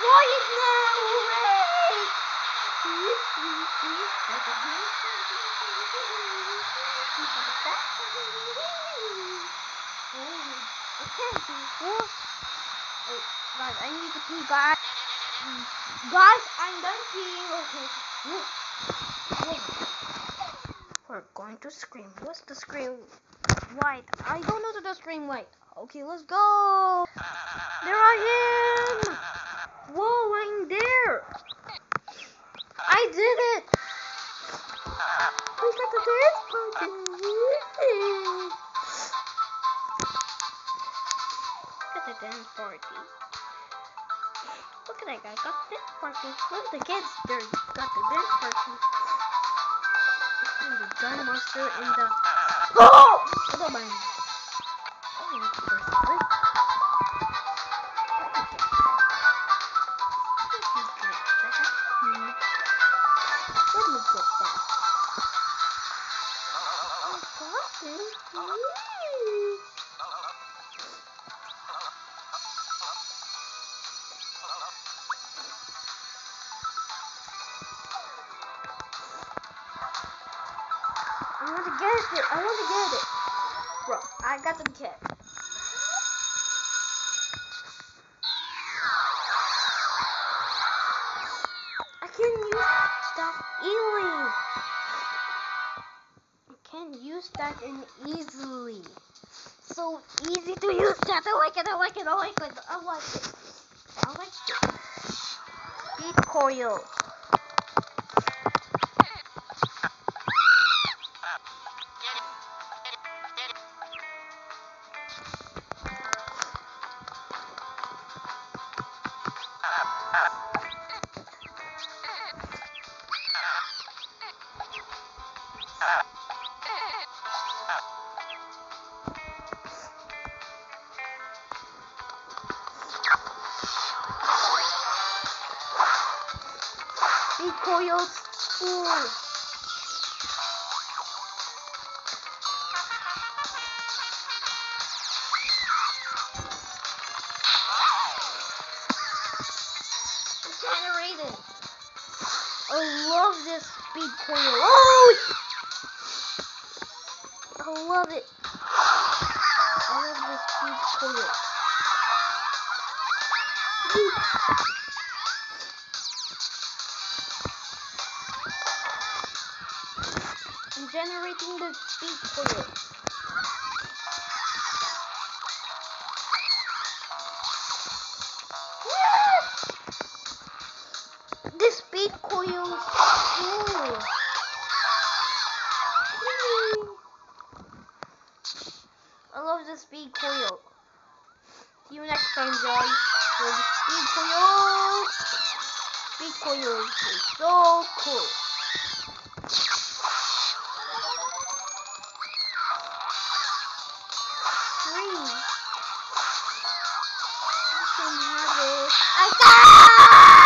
destroy it now! Hooray! Oh, guys, I need to pee, guys. Guys, I'm done peeing. Okay. We're going to scream. What's the scream? White. I don't know the scream white. Okay, let's go. There I am. Whoa, I'm there. I did it. We got the dance party. Got the dance party. Look at that guy. Got the dance party. Look at the kids. There. Got the dance party. And the giant monster in the. Oh! Never mind. I want to get it. Bro, I got the kid. I can use that easily. I can use that easily. So easy to use that. I like it. Speed coil. Speed coils. Ooh. Generated. I love this speed coil. Oh! I love it. I love this speed coil. I'm generating the speed coil. This speed coil. I love the speed coil. See you next time, guys. For the speed coil. Speed coil is so cool. Free. You can have it. I got it!